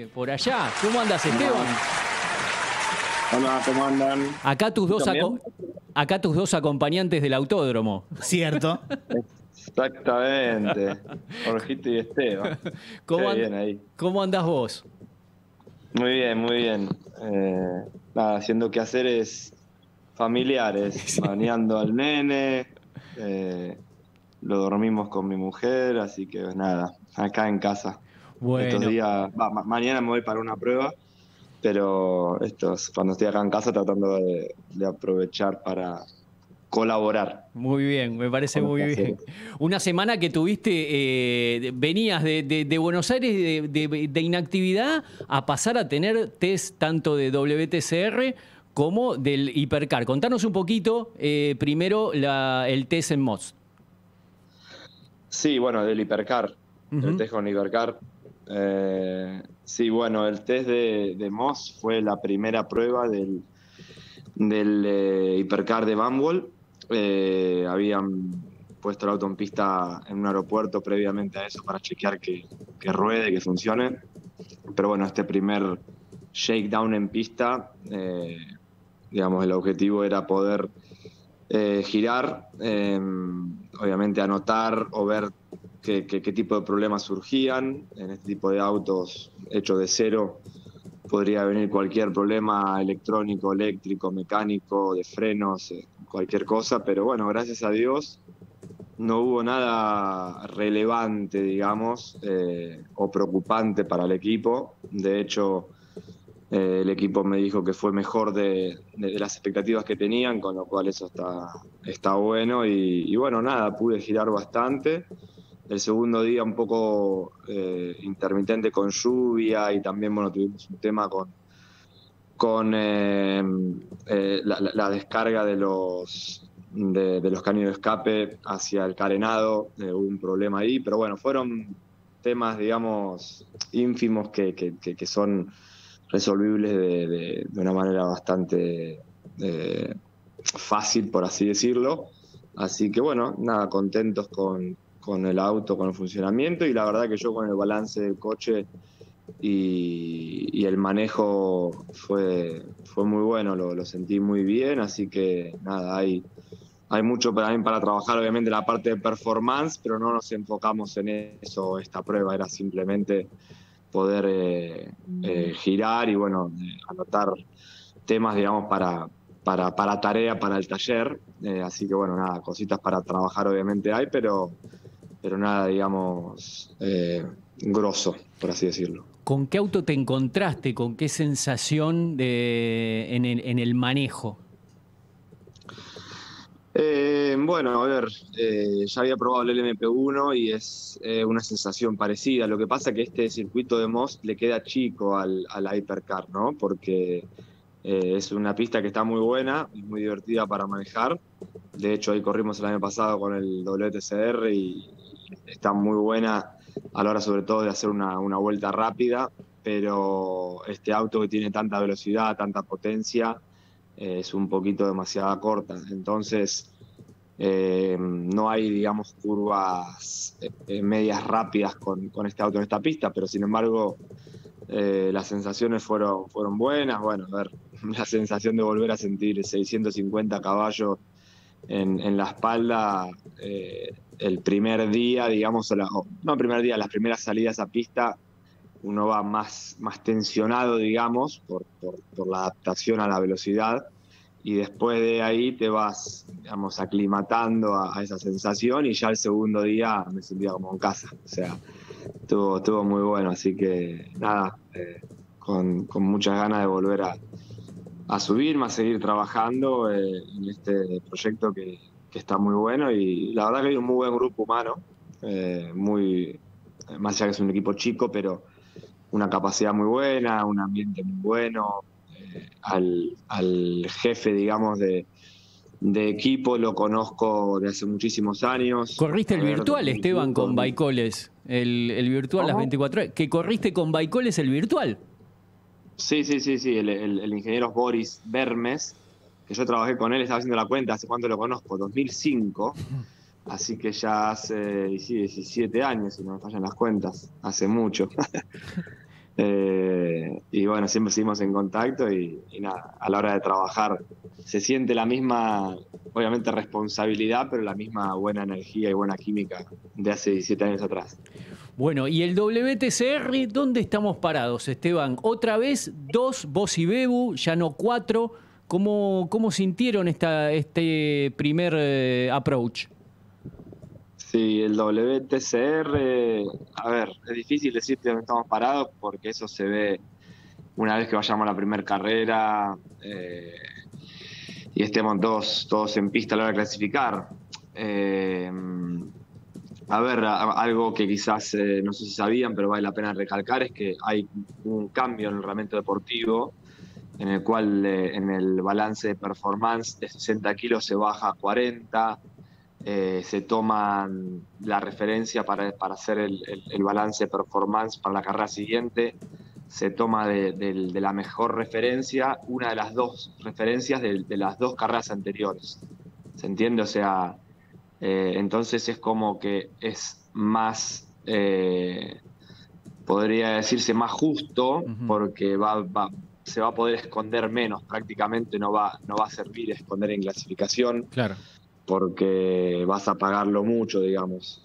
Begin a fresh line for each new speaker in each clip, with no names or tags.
por allá. ¿Cómo andas, Esteban?
Hola, ¿cómo andan?
Acá tus dos acompañantes del autódromo.
Cierto.
Exactamente. Jorgito y Esteban. Qué bien ahí.
¿Cómo andás vos?
Muy bien, muy bien. Nada, haciendo quehaceres familiares, bañando al nene. Lo dormimos con mi mujer, así que nada, acá en casa.
Bueno.
Estos días, mañana me voy para una prueba, pero cuando estoy acá en casa tratando de aprovechar para colaborar.
Muy bien, me parece muy bien. Una semana que tuviste, venías de Buenos Aires de inactividad a pasar a tener test tanto de WTCR como del Hipercar. Contanos un poquito, primero, el test en Moss.
Sí, bueno, del Hipercar, el test con Hipercar. Sí, bueno, el test de Moss fue la primera prueba del Hipercar de Vanwall. Habían puesto el auto en pista en un aeropuerto previamente a eso para chequear que ruede, que funcione. Pero bueno, este primer shakedown en pista, digamos, el objetivo era poder girar, obviamente anotar o ver qué tipo de problemas surgían. En este tipo de autos hechos de cero podría venir cualquier problema electrónico, eléctrico, mecánico, de frenos, cualquier cosa, pero bueno, gracias a Dios no hubo nada relevante, digamos, o preocupante para el equipo. De hecho, el equipo me dijo que fue mejor de las expectativas que tenían, con lo cual eso está bueno. Y bueno, nada, pude girar bastante. El segundo día un poco intermitente con lluvia y también, bueno, tuvimos un tema con la descarga de los caños de escape hacia el carenado. Hubo un problema ahí, pero bueno, fueron temas, digamos, ínfimos que son resolvibles de una manera bastante fácil, por así decirlo. Así que bueno, nada, contentos con el auto, con el funcionamiento, y la verdad que yo con el balance del coche y el manejo fue muy bueno, lo sentí muy bien, así que nada, hay mucho también para trabajar, obviamente, la parte de performance, pero no nos enfocamos en eso. Esta prueba era simplemente poder girar y bueno, anotar temas, digamos, para tarea, para el taller. Así que bueno, nada, cositas para trabajar obviamente hay, pero nada, digamos, grosso, por así decirlo.
¿Con qué auto te encontraste? ¿Con qué sensación en el manejo?
Bueno, a ver, ya había probado el LMP1 y es una sensación parecida. Lo que pasa es que este circuito de Moss le queda chico a la Hypercar, ¿no? Porque es una pista que está muy buena y muy divertida para manejar. De hecho, ahí corrimos el año pasado con el WTCR y está muy buena a la hora, sobre todo, de hacer una vuelta rápida. Pero este auto que tiene tanta velocidad, tanta potencia, es un poquito demasiado corta. Entonces, no hay, digamos, curvas medias rápidas con este auto en esta pista, pero sin embargo, las sensaciones fueron buenas. Bueno, a ver, la sensación de volver a sentir 650 caballos en la espalda, el primer día, digamos, no el primer día, las primeras salidas a pista, uno va más tensionado, digamos, por la adaptación a la velocidad, y después de ahí te vas, digamos, aclimatando a esa sensación, y ya el segundo día me sentía como en casa. O sea, estuvo muy bueno, así que nada, con muchas ganas de volver a subirme, a seguir trabajando en este proyecto que está muy bueno, y la verdad que hay un muy buen grupo humano, más allá que es un equipo chico, pero una capacidad muy buena, un ambiente muy bueno. Al jefe, digamos, de equipo lo conozco de hace muchísimos años.
¿Corriste el virtual, Esteban, con Baicoles? El virtual, las 24 horas. ¿Que corriste con Baicoles el virtual?
Sí. El ingeniero Boris Vermes, que yo trabajé con él, estaba haciendo la cuenta, ¿hace cuánto lo conozco? 2005. Así que ya hace 17 años, si no me fallan las cuentas. Hace mucho. Y bueno, siempre seguimos en contacto y nada, a la hora de trabajar se siente la misma, obviamente, responsabilidad, pero la misma buena energía y buena química de hace 17 años atrás.
Bueno, y el WTCR, ¿dónde estamos parados, Esteban? Otra vez 2, vos y Bebu, ya no 4. ¿Cómo sintieron este primer approach?
Sí, el WTCR, a ver, es difícil decirte dónde estamos parados porque eso se ve una vez que vayamos a la primera carrera y estemos todos en pista a la hora de clasificar. A ver, algo que quizás no sé si sabían, pero vale la pena recalcar, es que hay un cambio en el reglamento deportivo en el cual en el balance de performance de 60 kilos se baja a 40. Se toman la referencia para hacer el balance de performance para la carrera siguiente. Se toma de la mejor referencia, una de las dos referencias de las dos carreras anteriores. ¿Se entiende? O sea, entonces es como que es más, podría decirse más justo, porque se va a poder esconder menos, prácticamente no va a servir esconder en clasificación.
Claro.
Porque vas a pagarlo mucho, digamos.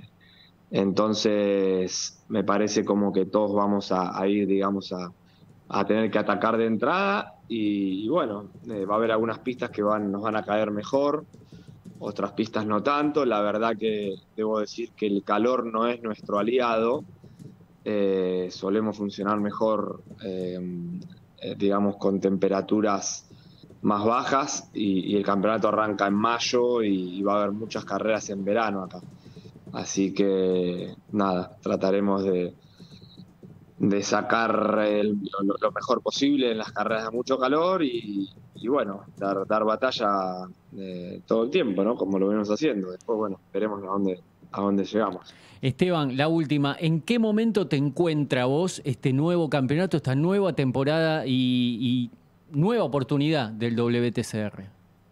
Entonces, me parece como que todos vamos a ir, digamos, a tener que atacar de entrada y bueno, va a haber algunas pistas que nos van a caer mejor, otras pistas no tanto. La verdad que debo decir que el calor no es nuestro aliado. Solemos funcionar mejor, digamos, con temperaturas más bajas y el campeonato arranca en mayo y va a haber muchas carreras en verano acá. Así que nada, trataremos de sacar lo mejor posible en las carreras de mucho calor y bueno, dar batalla todo el tiempo, ¿no? Como lo venimos haciendo. Después, bueno, veremos a dónde llegamos.
Esteban, la última, ¿en qué momento te encuentra vos este nuevo campeonato, esta nueva temporada y nueva oportunidad del WTCR?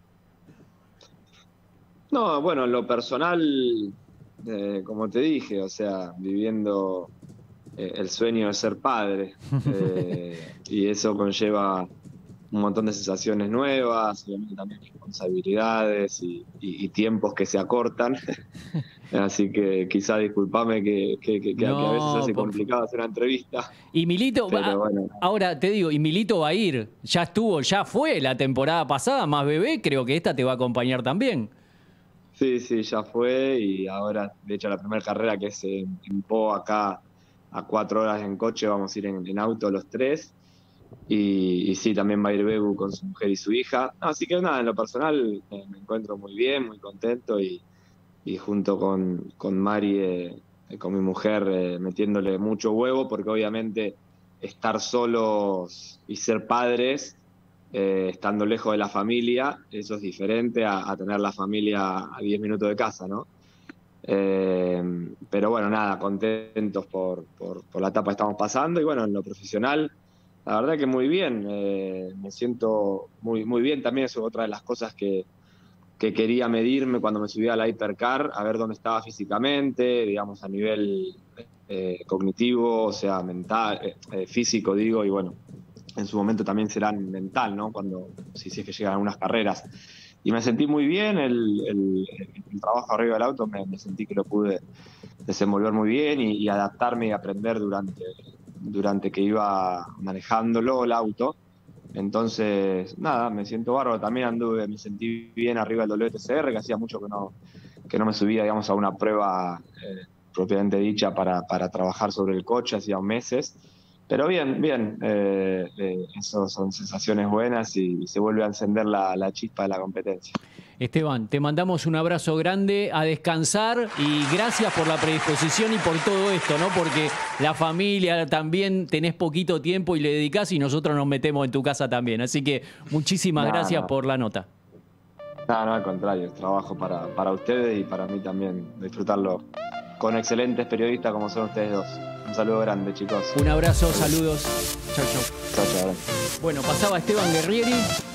No, bueno, en lo personal, como te dije, o sea, viviendo el sueño de ser padre, y eso conlleva un montón de sensaciones nuevas, obviamente también responsabilidades y tiempos que se acortan. Así que quizá disculpame que a veces se hace complicado hacer una entrevista.
Y Milito,
bueno.
Ahora te digo, y Milito va a ir, ya fue la temporada pasada, más bebé, creo que esta te va a acompañar también.
Sí, ya fue y ahora, de hecho, la primera carrera que es en Po acá a 4 horas en coche, vamos a ir en auto los tres. Y sí, también va a ir Bebu con su mujer y su hija. Así que nada, en lo personal me encuentro muy bien, muy contento y junto con Mari, con mi mujer, metiéndole mucho huevo, porque obviamente estar solos y ser padres, estando lejos de la familia, eso es diferente a tener la familia a 10 minutos de casa, ¿no? Pero bueno, nada, contentos por la etapa que estamos pasando y bueno, en lo profesional, la verdad que muy bien, me siento muy bien también, eso es otra de las cosas que quería medirme cuando me subí a la Hypercar, a ver dónde estaba físicamente, digamos, a nivel cognitivo, o sea, mental, físico, digo, y bueno, en su momento también será mental, ¿no? Si es que llegan algunas carreras. Y me sentí muy bien, el trabajo arriba del auto, me sentí que lo pude desenvolver muy bien y adaptarme y aprender durante que iba manejándolo el auto. Entonces, nada, me siento bárbaro. También me sentí bien arriba del WTCR, que hacía mucho que no me subía, digamos, a una prueba propiamente dicha para trabajar sobre el coche, hacía meses. Pero bien, eso son sensaciones buenas y se vuelve a encender la chispa de la competencia.
Esteban, te mandamos un abrazo grande, a descansar y gracias por la predisposición y por todo esto, ¿no? Porque la familia también tenés poquito tiempo y le dedicás y nosotros nos metemos en tu casa también. Así que muchísimas gracias por la nota.
No, al contrario, es trabajo para ustedes y para mí también, disfrutarlo con excelentes periodistas como son ustedes dos. Un saludo grande, chicos.
Un abrazo, saludos. Chau.
Chau.
Bueno, pasaba Esteban Guerrieri.